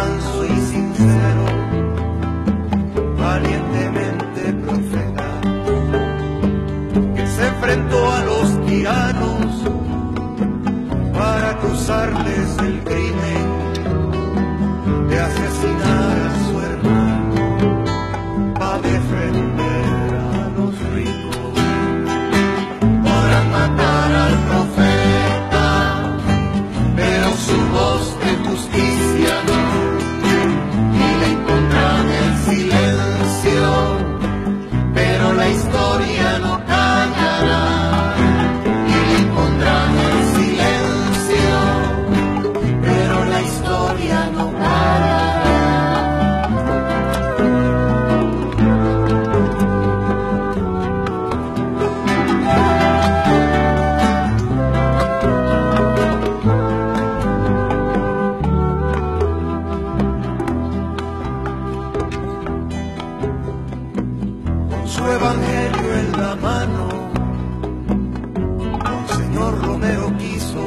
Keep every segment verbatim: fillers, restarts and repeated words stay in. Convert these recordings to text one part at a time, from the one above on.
manso y sincero, valientemente profeta, que se enfrentó a los tiranos para acusarles el crimen de asesinar a su hermano, para defender a los ricos. Podrán matar al profeta, pero su voz de justicia no, y le impondrán el silencio, pero la historia no callará. Y le impondrán el silencio, pero la historia no callará. Su evangelio en la mano, Monseñor Romero quiso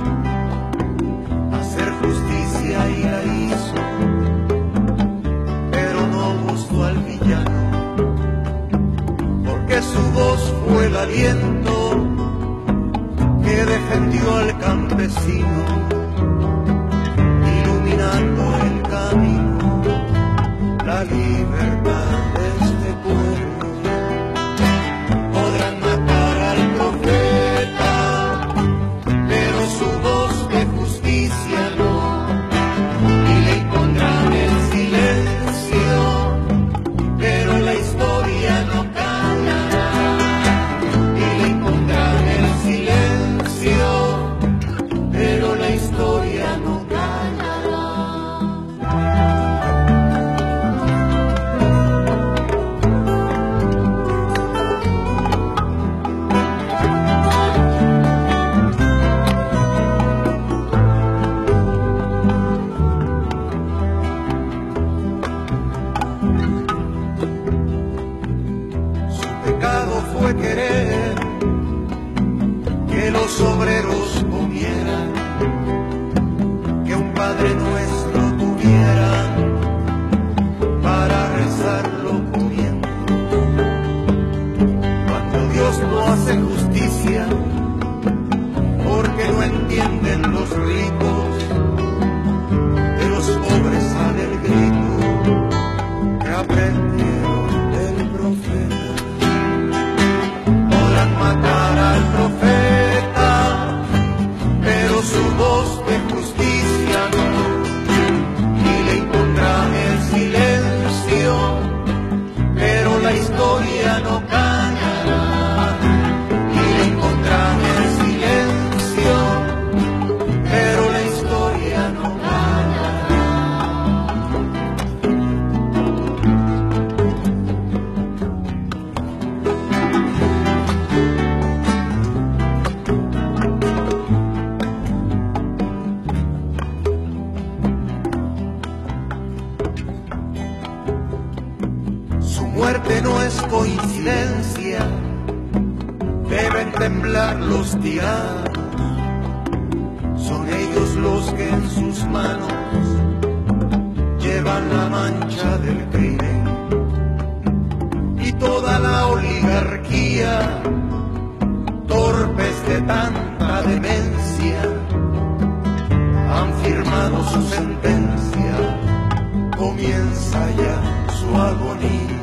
hacer justicia y la hizo, pero no gustó al villano, porque su voz fue el aliento que defendió al campesino, iluminando el camino, la libertad de este pueblo. Podrán matar al profeta, pero su voz de justicia no, y le impondrán el silencio, pero la historia no callará. Y le impondrán el silencio, pero la historia no callará. Su pecado fue querer que los obreros comieran, que un Padre Nuestro tuvieran para rezarlo comiendo. Cuando Dios no hace justicia, porque no entienden los ricos, de los pobres sale el grito que aprendieron del profeta. Podrán matar al profeta, pero su voz de justicia no, y le impondrán el silencio, pero la historia no callará. Y le impondrán el silencio, pero la historia no callará. Su muerte no es coincidencia, deben temblar los tiranos, son ellos los que en sus manos llevan la mancha del crimen, y toda la oligarquía, torpes de tanta demencia, han firmado su sentencia, comienza ya su agonía.